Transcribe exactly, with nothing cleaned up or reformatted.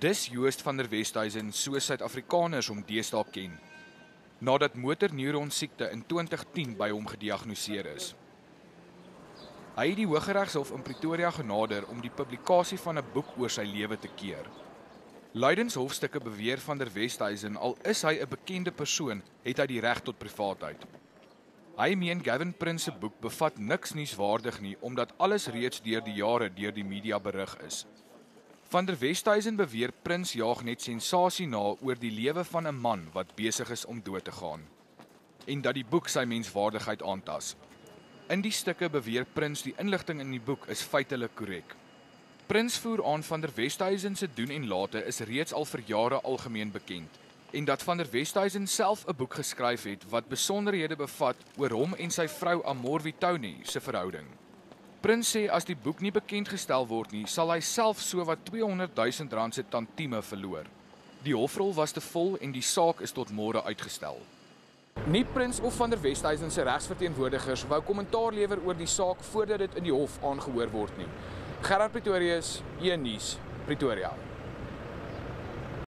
Dis Joost van der Westhuizen soos Suid-Afrikaners hom deesdae ken, nadat motorneuron siekte in twintig tien by hom gediagnoseer is. Hy het die Hooggeregshof in Pretoria genader om die publikasie van 'n boek oor sy lewe te keer. Luidens hofstukke beweer van der Westhuizen, al is hy 'n bekende persoon, het hy die reg tot privaatheid. Hy meen Gavin Prince se boek bevat niks nuuswaardig nie, omdat alles reeds deur die jare deur die media berig is. Van der Westhuizen beweer Prince jaag net sensasie na oor die lewe van 'n man wat besig is om dood te gaan, en dat die boek sy menswaardigheid aantas. In die stukke beweer Prince die inligting in die boek is feitelik korrek. Prince voer aan van der Westhuizen se doen en late is reeds al vir jare algemeen bekend, en dat van der Westhuizen self 'n boek geskryf het wat besonderhede bevat oor hom en sy vrou Amor Vittone se verhouding. Prince sê as die boek nie bekend gestel word nie, sal hy self sowat tweehonderd duisend rand se tantieme verloor. Die hofrol was te vol en die saak is tot môre uitgestel. Nie Prince of van der Westhuizen se regsverteenwoordigers wou kommentaar lewer oor die saak voordat dit in die hof aangehoor word nie. Gerard Pretoria, een nuus, Pretoria.